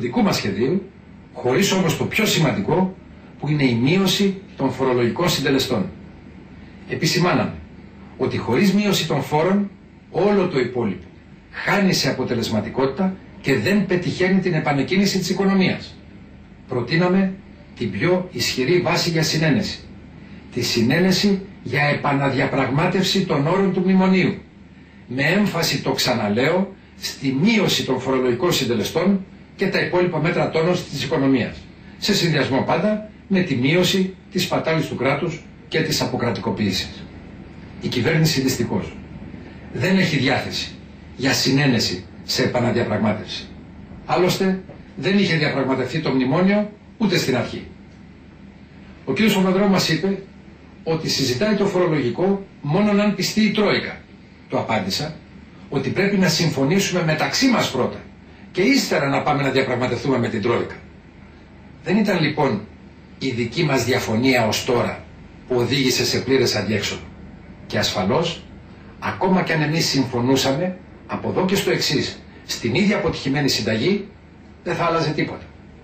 δικού μας σχεδίου, χωρίς όμως το πιο σημαντικό, που είναι η μείωση των φορολογικών συντελεστών. Επισημάναμε ότι χωρίς μείωση των φόρων, όλο το υπόλοιπο χάνει σε αποτελεσματικότητα και δεν πετυχαίνει την επανεκκίνηση της οικονομίας. Προτείναμε την πιο ισχυρή βάση για συνένεση. Τη συνένεση για επαναδιαπραγμάτευση των όρων του μνημονίου. Με έμφαση, το ξαναλέω, στη μείωση των φορολογικών συντελεστών και τα υπόλοιπα μέτρα τόνωσης της οικονομίας. Σε συνδυασμό πάντα με τη μείωση της σπατάλης του κράτους και της αποκρατικοποίησης. Η κυβέρνηση δυστυχώς δεν έχει διάθεση για συνένεση σε επαναδιαπραγμάτευση. Άλλωστε δεν είχε διαπραγματευτεί το μνημόνιο ούτε στην αρχή. Ο κ. Παπανδρέου μας είπε ότι συζητάει το φορολογικό μόνο αν πιστεί η Τρόικα. Του απάντησα ότι πρέπει να συμφωνήσουμε μεταξύ μας πρώτα και ύστερα να πάμε να διαπραγματευτούμε με την Τρόικα. Δεν ήταν λοιπόν η δική μας διαφωνία ως τώρα που οδήγησε σε πλήρες αδιέξοδο. Και ασφαλώς, ακόμα κι αν εμείς συμφωνούσαμε, από εδώ και στο εξής, στην ίδια αποτυχημένη συνταγή, δεν θα άλλαζε τίποτα.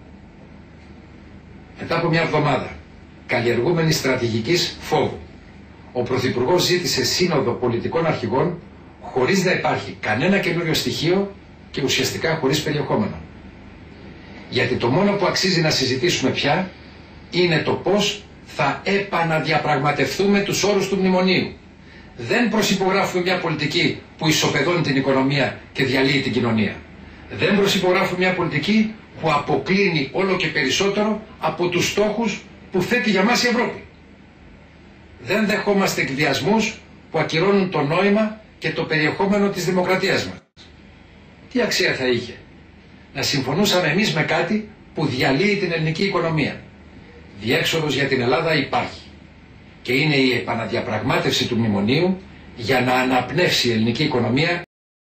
Μετά από μια εβδομάδα καλλιεργούμενης στρατηγικής φόβου, ο Πρωθυπουργός ζήτησε σύνοδο πολιτικών αρχηγών χωρίς να υπάρχει κανένα καινούριο στοιχείο και ουσιαστικά χωρίς περιεχόμενο. Γιατί το μόνο που αξίζει να συζητήσουμε πια είναι το πώς θα επαναδιαπραγματευτούμε τους όρους του μνημονίου. Δεν προσυπογράφουμε μια πολιτική που ισοπεδώνει την οικονομία και διαλύει την κοινωνία. Δεν προσυπογράφουμε μια πολιτική που αποκλίνει όλο και περισσότερο από τους στόχους που θέτει για μας η Ευρώπη. Δεν δεχόμαστε εκβιασμούς που ακυρώνουν το νόημα και το περιεχόμενο της δημοκρατίας μας. Τι αξία θα είχε να συμφωνούσαμε εμείς με κάτι που διαλύει την ελληνική οικονομία? Διέξοδος για την Ελλάδα υπάρχει και είναι η επαναδιαπραγμάτευση του μνημονίου για να αναπνεύσει η ελληνική οικονομία